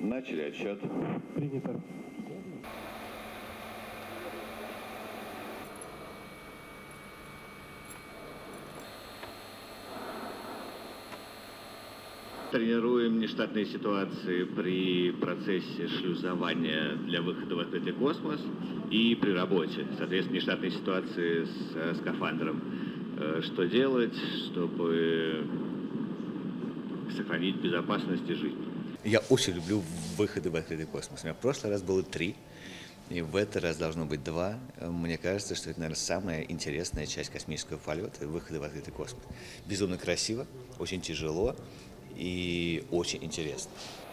Начали отсчет. Принято. Тренируем нештатные ситуации при процессе шлюзования для выхода в открытый космос и при работе. Соответственно, нештатные ситуации с скафандром. Что делать, чтобы сохранить безопасность и жизнь? Я очень люблю выходы в открытый космос. У меня в прошлый раз было 3, и в этот раз должно быть 2. Мне кажется, что это, наверное, самая интересная часть космического полета – выходы в открытый космос. Безумно красиво, очень тяжело и очень интересно.